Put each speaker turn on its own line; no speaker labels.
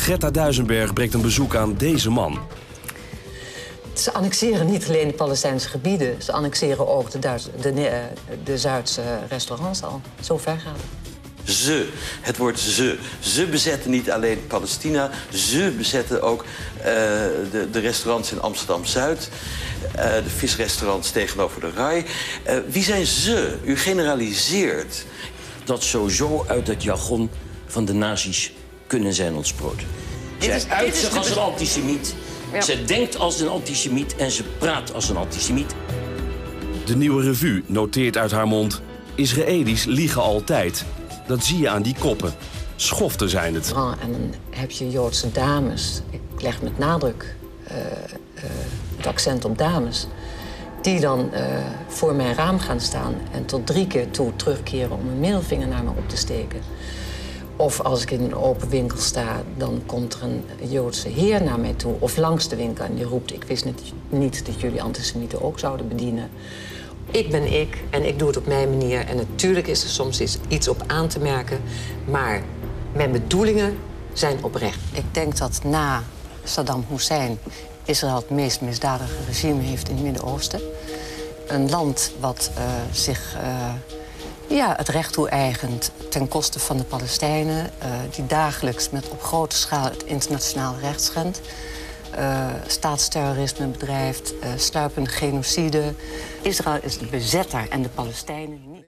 Greta Duisenberg brengt een bezoek aan deze man.
Ze annexeren niet alleen de Palestijnse gebieden, ze annexeren ook de Zuidse restaurants al. Zo ver gaat het.
Ze, het woord ze. Ze bezetten niet alleen Palestina, ze bezetten ook de restaurants in Amsterdam-Zuid, de visrestaurants tegenover de Rai. Wie zijn ze? U generaliseert.
Dat sowieso uit het jargon van de nazi's kunnen zijn ontsproten. Zij uit zich als een antisemiet, ja. Ze denkt als een antisemiet en ze praat als een antisemiet.
De Nieuwe Revue noteert uit haar mond: Israëli's liegen altijd. Dat zie je aan die koppen. Schoften zijn het.
En dan heb je Joodse dames, ik leg met nadruk het accent op dames, die dan voor mijn raam gaan staan en tot 3 keer toe terugkeren om een middelvinger naar me op te steken. Of als ik in een open winkel sta, dan komt er een Joodse heer naar mij toe, of langs de winkel, en die roept: ik wist niet dat jullie antisemieten ook zouden bedienen. Ik ben ik en ik doe het op mijn manier. En natuurlijk is er soms iets op aan te merken, maar mijn bedoelingen zijn oprecht. Ik denk dat na Saddam Hussein Israël het meest misdadige regime heeft in het Midden-Oosten. Een land wat zich het recht toe-eigent ten koste van de Palestijnen, die dagelijks op grote schaal het internationale recht schendt. Staatsterrorisme bedrijft, sluipende genocide. Israël is de bezetter en de Palestijnen niet.